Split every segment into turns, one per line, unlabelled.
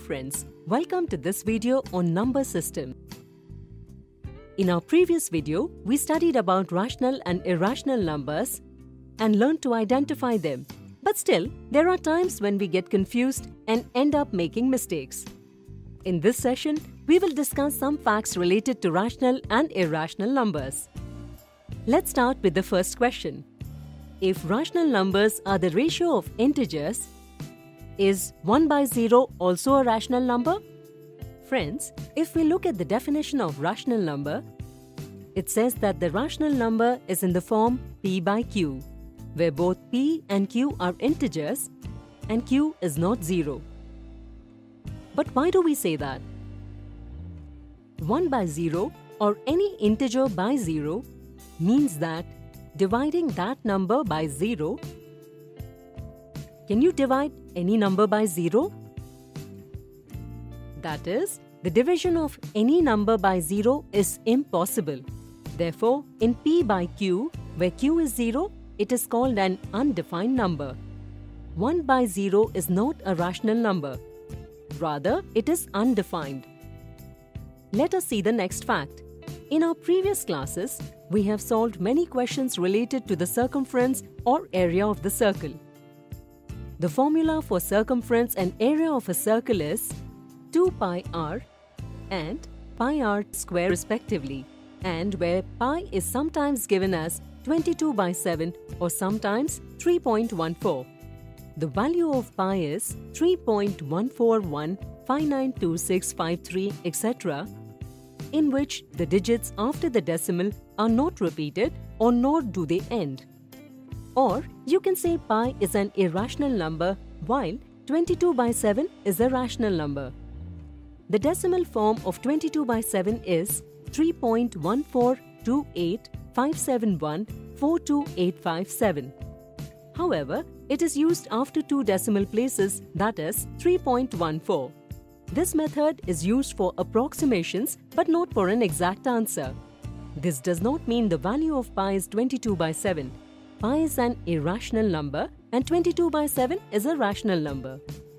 friends, welcome to this video on number system. In our previous video, we studied about rational and irrational numbers and learned to identify them. But still, there are times when we get confused and end up making mistakes. In this session, we will discuss some facts related to rational and irrational numbers. Let's start with the first question. If rational numbers are the ratio of integers, is 1 by 0 also a rational number? Friends, if we look at the definition of rational number, it says that the rational number is in the form p by q, where both p and q are integers and q is not 0. But why do we say that? 1 by 0 or any integer by 0 means that dividing that number by 0. Can you divide any number by 0? That is, the division of any number by 0 is impossible. Therefore, in p by q, where q is 0, it is called an undefined number. 1 by 0 is not a rational number. Rather, it is undefined. Let us see the next fact. In our previous classes, we have solved many questions related to the circumference or area of the circle. The formula for circumference and area of a circle is 2 pi r and pi r square respectively, and where pi is sometimes given as 22 by 7 or sometimes 3.14. The value of pi is 3.141592653, etc., in which the digits after the decimal are not repeated or nor do they end. Or you can say pi is an irrational number while 22 by 7 is a rational number. The decimal form of 22 by 7 is 3.1428571,42857. However, it is used after two decimal places, that is 3.14. This method is used for approximations but not for an exact answer. This does not mean the value of pi is 22 by 7. Pi is an irrational number and 22 by 7 is a rational number.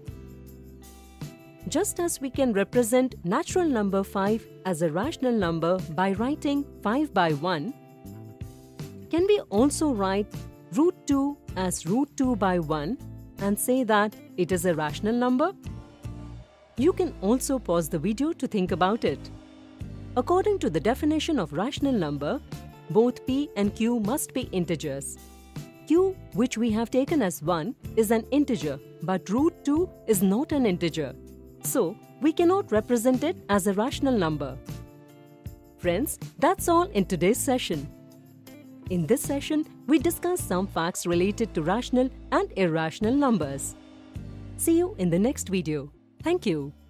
Just as we can represent natural number 5 as a rational number by writing 5 by 1, can we also write root 2 as root 2 by 1 and say that it is a rational number? You can also pause the video to think about it. According to the definition of rational number, both p and q must be integers. Q, which we have taken as 1, is an integer, but root 2 is not an integer. So, we cannot represent it as a rational number. Friends, that's all in today's session. In this session, we discussed some facts related to rational and irrational numbers. See you in the next video. Thank you.